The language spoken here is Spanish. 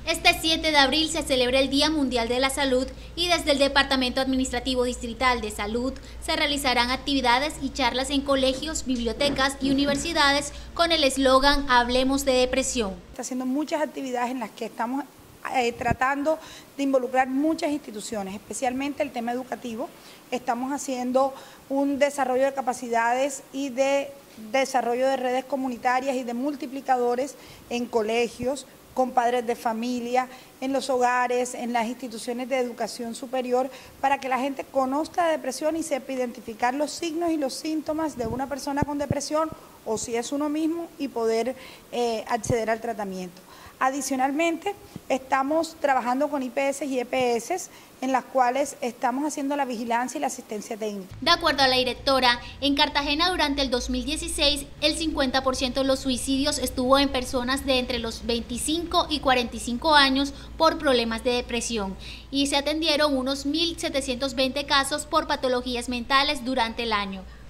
Este 7 de abril se celebra el Día Mundial de la Salud y desde el Departamento Administrativo Distrital de Salud se realizarán actividades y charlas en colegios, bibliotecas y universidades con el eslogan Hablemos de Depresión. Está haciendo muchas actividades en las que estamos tratando de involucrar muchas instituciones, especialmente el tema educativo. Estamos haciendo un desarrollo de capacidades y de desarrollo de redes comunitarias y de multiplicadores en colegios, con padres de familia, en los hogares, en las instituciones de educación superior, para que la gente conozca la depresión y sepa identificar los signos y los síntomas de una persona con depresión o si es uno mismo y poder acceder al tratamiento. Adicionalmente, estamos trabajando con IPS y EPS, en las cuales estamos haciendo la vigilancia y la asistencia técnica. De acuerdo a la directora, en Cartagena durante el 2016, el 50% de los suicidios estuvo en personas de entre los 25 y 45 años por problemas de depresión y se atendieron unos 1.720 casos por patologías mentales durante el año.